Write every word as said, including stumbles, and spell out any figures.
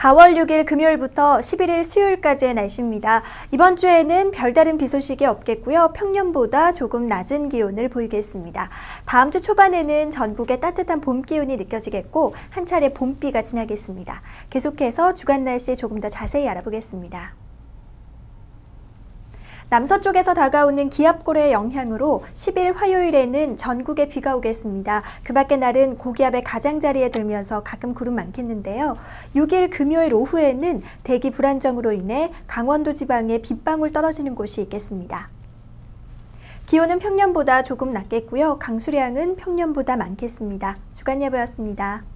사월 육일 금요일부터 십일일 수요일까지의 날씨입니다. 이번 주에는 별다른 비 소식이 없겠고요. 평년보다 조금 낮은 기온을 보이겠습니다. 다음 주 초반에는 전국에 따뜻한 봄 기온이 느껴지겠고 한 차례 봄비가 지나겠습니다. 계속해서 주간 날씨 조금 더 자세히 알아보겠습니다. 남서쪽에서 다가오는 기압골의 영향으로 십일 화요일에는 전국에 비가 오겠습니다. 그 밖의 날은 고기압의 가장자리에 들면서 가끔 구름 많겠는데요. 육일 금요일 오후에는 대기 불안정으로 인해 강원도 지방에 빗방울 떨어지는 곳이 있겠습니다. 기온은 평년보다 조금 낮겠고요. 강수량은 평년보다 많겠습니다. 주간 예보였습니다.